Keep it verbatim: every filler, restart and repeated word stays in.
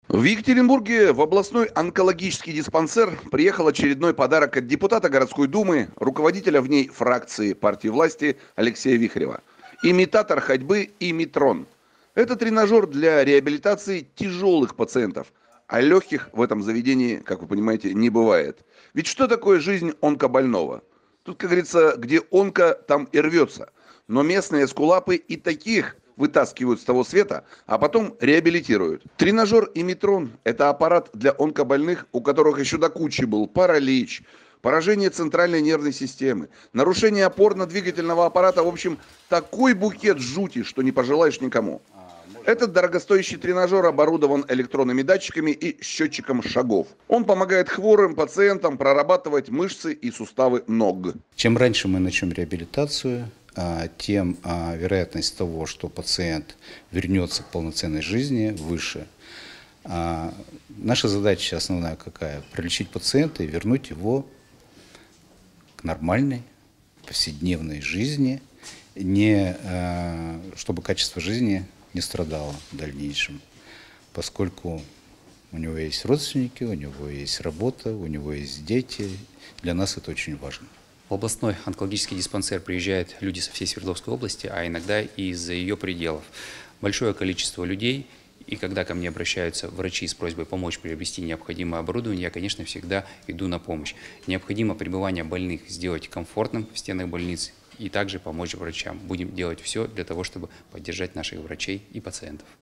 В Екатеринбурге в областной онкологический диспансер приехал очередной подарок от депутата городской думы, руководителя в ней фракции партии власти Алексея Вихрева. Имитатор ходьбы «Имитрон». Это тренажер для реабилитации тяжелых пациентов, а легких в этом заведении, как вы понимаете, не бывает. Ведь что такое жизнь онкобольного? Тут, как говорится, где онко, там и рвется. Но местные эскулапы и таких вытаскивают с того света, а потом реабилитируют. Тренажер «Имитрон» — это аппарат для онкобольных, у которых еще до кучи был паралич, поражение центральной нервной системы, нарушение опорно-двигательного аппарата, в общем, такой букет жути, что не пожелаешь никому. Этот дорогостоящий тренажер оборудован электронными датчиками и счетчиком шагов. Он помогает хворым пациентам прорабатывать мышцы и суставы ног. Чем раньше мы начнем реабилитацию, тем вероятность того, что пациент вернется к полноценной жизни, выше. Наша задача основная какая? Пролечить пациента и вернуть его к нормальной повседневной жизни, не, чтобы качество жизни не страдало в дальнейшем, поскольку у него есть родственники, у него есть работа, у него есть дети. Для нас это очень важно. В областной онкологический диспансер приезжают люди со всей Свердловской области, а иногда и из-за ее пределов. Большое количество людей, и когда ко мне обращаются врачи с просьбой помочь приобрести необходимое оборудование, я, конечно, всегда иду на помощь. Необходимо пребывание больных сделать комфортным в стенах больницы и также помочь врачам. Будем делать все для того, чтобы поддержать наших врачей и пациентов.